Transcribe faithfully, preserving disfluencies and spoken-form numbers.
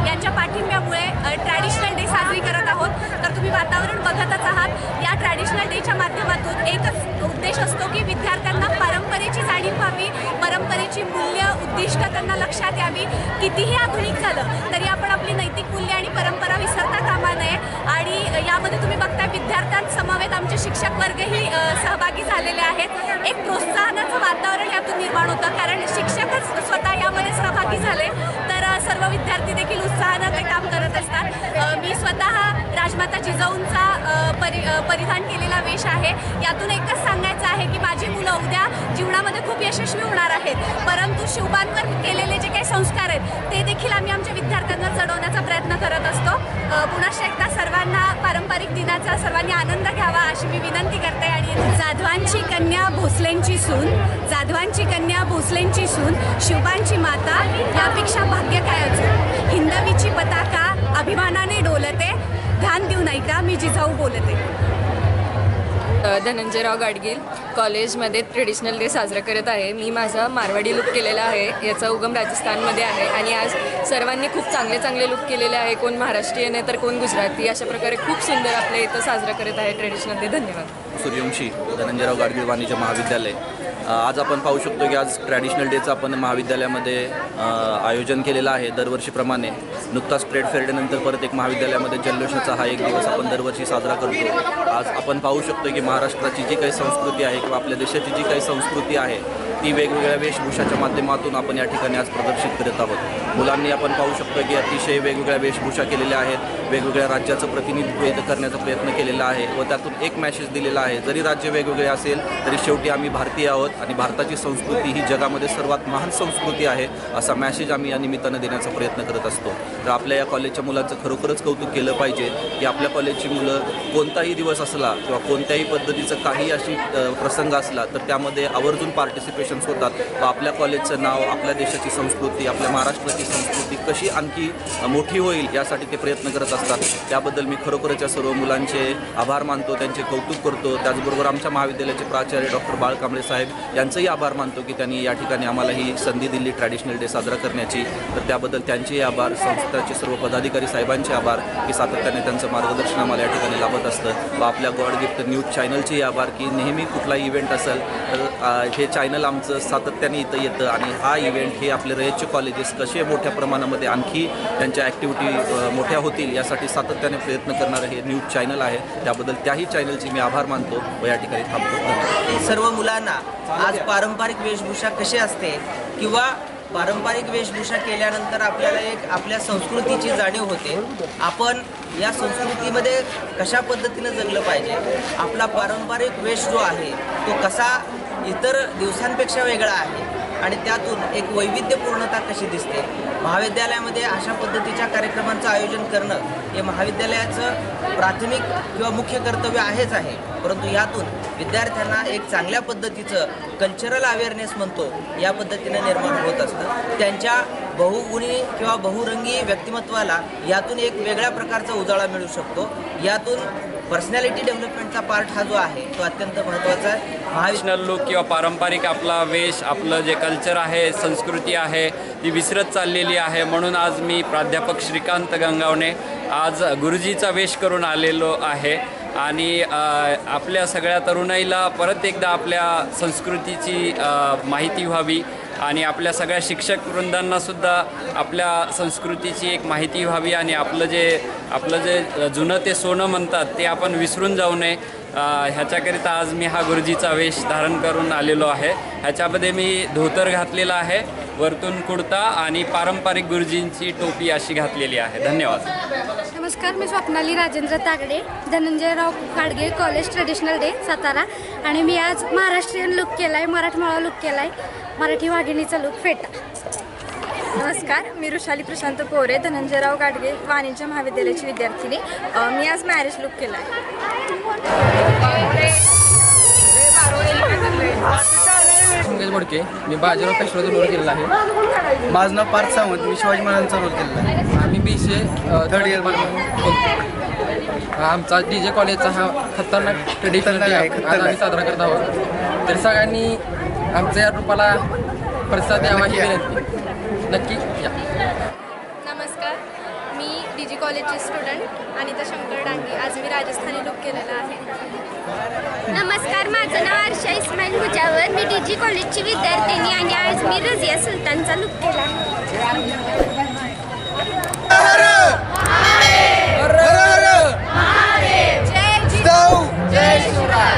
यांच्या पाठिंब्यामुळे traditional day साजरी करत आहोत। तर तुम्ही वातावरण बघतच आहात। या ट्रॅडिशनल डेच्या माध्यमातून एकच उद्देश असतो की विद्यार्थ्यांना परंपरेची जाणीव व्हावी, परंपरेची मूल्य उद्दिष्ट त्यांना लक्षात यावी। कितीही आधुनिक झालं तरी आपण आपली नैतिक मूल्य आणि परंपरा विसरता कामा नये। आणि यामध्ये तुम्ही बघताय विद्यार्थ्यांसमवेत आमचे शिक्षक वर्गही सहभागी झालेले आहेत। एक प्रोत्साहनाचं वातावरण यातून निर्माण होतं, कारण शिक्षकच स्वतः यामध्ये सहभागी झाले तर सर्व विद्यार्थी देखील उत्साहानं ते काम करत असतात। मी स्वतः राजमाता जिजाऊंचा परि परिधान केलेला वेश आहे। यातून एकच सांगायचं आहे की माझी मुलं उद्या जीवनामध्ये खूप यशस्वी होणार आहेत, परंतु शिवबांवर केलेले जे काही संस्कार आहेत ते देखील आम्ही आमच्या विद्यार्थ्यांना जडवण्याचा प्रयत्न करत असतो। पुन्हा एकदा सर्वांना पारंपरिक दिनाचा सर्वांनी आनंद घ्यावा अशी मी विनंती करते। आणि जाधवांची कन्या भोसलेंची सून, जाधवांची कन्या भोसलेंची सून, शिवबांची माता यापेक्षा भाग्य काय अजून। हिंदवीची पताका अभिमानाने डोलते, ध्यान देऊ नाही का मी जिजाऊ बोलते। धनंजयराव गाडगीळ कॉलेजमध्ये ट्रेडिशनल डे साजरा करत आहे। मी माझा मारवाडी लुक केलेला आहे, याचा उगम राजस्थानमध्ये आहे आणि आज सर्वांनी खूप चांगले चांगले लुक केलेले आहे। कोण महाराष्ट्रीयन आहे तर कोण गुजराती, अशा प्रकारे खूप सुंदर आपल्या इथं साजरा करत आहे ट्रेडिशनल डे। धन्यवाद। सूर्यवंशी, धनंजयराव गाडगीळ वाणिज्य महाविद्यालय। आज आपण पाहू शकतो की आज ट्रॅडिशनल डेचं आपण महाविद्यालयामध्ये आयोजन केलेलं आहे दरवर्षीप्रमाणे। नुकताच ट्रेड फेअर डे नंतर परत एक महाविद्यालयामध्ये जल्लोषाचा हा एक दिवस आपण दरवर्षी साजरा करतो। आज आपण पाहू शकतो की महाराष्ट्राची जी काही संस्कृती आहे किंवा आपल्या देशाची जी काही संस्कृती आहे ती वेगवेगळ्या वेशभूषाच्या माध्यमातून आपण या ठिकाणी आज प्रदर्शित करत आहोत। मुलांनी आपण पाहू शकतो की अतिशय वेगवेगळ्या वेशभूषा केलेल्या आहेत, वेगवेगळ्या राज्याचं प्रतिनिधित्व इथं करण्याचा प्रयत्न केलेला आहे व त्यातून एक मॅसेज दिलेला आहे, जरी राज्य वेगवेगळे असेल तरी शेवटी आम्ही भारतीय आहोत आणि भारताची संस्कृती ही जगामध्ये सर्वात महान संस्कृती आहे असा मॅसेज आम्ही या निमित्तानं देण्याचा प्रयत्न करत असतो। तर आपल्या या कॉलेजच्या मुलांचं खरोखरच कौतुक केलं पाहिजे की आपल्या कॉलेजची मुलं कोणताही दिवस असला किंवा कोणत्याही पद्धतीचं काही अशी प्रसंग असला तर त्यामध्ये आवर्जून पार्टिसिपेशन होतात व आपल्या कॉलेजचं नाव, आपल्या देशाची संस्कृती, आपल्या महाराष्ट्राची संस्कृती कशी आणखी मोठी होईल यासाठी ते प्रयत्न करत असतात। त्याबद्दल मी खरोखरच या सर्व मुलांचे आभार मानतो, त्यांचे कौतुक करतो। त्याचबरोबर आमच्या महाविद्यालयाचे प्राचार्य डॉक्टर बाळ कांबळे साहेब यांचंही आभार मानतो की त्यांनी या ठिकाणी आम्हाला ही संधी दिली ट्रॅडिशनल डे साजरा करण्याची। तर त्याबद्दल त्यांचेही आभार, संस्थेचे सर्व पदाधिकारी साहेबांचे आभार की सातत्याने त्यांचं मार्गदर्शन आम्हाला या ठिकाणी लाभत असतं व आपल्या गॉड गिफ्ट न्यूज चॅनलचेही आभार की नेहमी कुठलाही इव्हेंट असेल तर हे चॅनल आमचं सातत्याने इथं येतं आणि हा इव्हेंट हे आपले रयतचे कॉलेजेस कसे मोठ्या प्रमाणामध्ये आणखी त्यांच्या ॲक्टिव्हिटी मोठ्या होतील यासाठी सातत्याने प्रयत्न करणारं हे न्यूज चॅनल आहे। त्याबद्दल त्याही चॅनलचे मी आभार मानतो व या ठिकाणी थांबतो। सर्व मुलांना आज पारंपरिक वेशभूषा कशी असते किंवा पारंपरिक वेशभूषा केल्यानंतर आपल्याला एक आपल्या संस्कृतीची जाणीव होते। आपण या संस्कृतीमध्ये कशा पद्धतीनं जगलं पाहिजे, आपला पारंपरिक वेश जो आहे तो कसा इतर दिवसांपेक्षा वेगळा आहे आणि त्यातून एक वैविध्यपूर्णता कशी दिसते। महाविद्यालयामध्ये अशा पद्धतीच्या कार्यक्रमांचं आयोजन करणं हे महाविद्यालयाचं प्राथमिक किंवा मुख्य कर्तव्य आहेच आहे, परंतु यातून विद्यार्थ्यांना एक चांगल्या पद्धतीचं कल्चरल अवेअरनेस म्हणतो या पद्धतीने निर्माण होत असतं। त्यांच्या बहुगुणी किंवा बहुरंगी व्यक्तिमत्वाला यातून एक वेगळ्या प्रकारचा उजाळा मिळू शकतो। यातून पर्सनॅलिटी डेव्हलपमेंटचा पार्ट हा जो आहे तो अत्यंत महत्त्वाचा आहे। ट्रेडिशनल लुक किंवा पारंपरिक आपला वेश, आपलं जे कल्चर आहे, संस्कृती आहे ती विसरत चाललेली आहे। म्हणून आज मी प्राध्यापक श्रीकांत गंगावणे आज गुरुजीचा वेश करून आलेलो आहे आणि आपल्या सगळ्या तरुणाईला परत एकदा आपल्या संस्कृतीची माहिती व्हावी आणि आपल्या सगळ्या शिक्षक वृंदांनासुद्धा आपल्या संस्कृतीची एक माहिती व्हावी आणि आपलं जे आपलं जे जुनं ते सोनं म्हणतात ते आपण विसरून जाऊ नये ह्याच्याकरिता आज मी हा गुरुजीचा वेश धारण करून आलेलो आहे। ह्याच्यामध्ये मी धोतर घातलेला आहे, वरतून कुर्ता आणि पारंपरिक गुरुजींची टोपी अशी घातलेली आहे। धन्यवाद। नमस्कार, मी Swapnali Rajendra Tagade, Dhananjayrao Gadgil college traditional day Satara आणि मी आज महाराष्ट्रीयन लुक केला आहे, मराठमोळा लुक केला आहे, मराठी वाघिणीचा लुक फेटा। नमस्कार, मी ऋषाली प्रशांत पोरे, धनंजयराव गाडगीळ वाणिज्य महाविद्यालयाची विद्यार्थिनी। मी आज मॅरेज लुक केला आहे। मंगेश मोडके, मी बाजीराव पेशवाचा रोल केलेला आहे। माझं नाव पार्थ सावंत, मी शिवाजी महाराजांचा रोल केलेला आहे। आम्ही बी सी ए थर्ड इयरमध्ये आमचा डी जे कॉलेजचा हा खतरनाक ट्रेडिशनल डे आहे, आज आम्ही साजरा करत आहोत। तर सगळ्यांनी आमच्या या रूपाला प्रतिसाद द्यावा ही विनंती। नक्की या। नमस्कार, डी जी कॉलेजची स्टुडंट अनिता शंकर डांगे. आज मी राजस्थानी लुक केलेला आहे. नमस्कार, माझं नाव अर्षा इस्माईल मुजावर. मी डी जी कॉलेजची विद्यार्थिनी आणि आज मी रजिया सुलतानचा लुक केला आहे. जय जिजाऊ, जय शिवराय.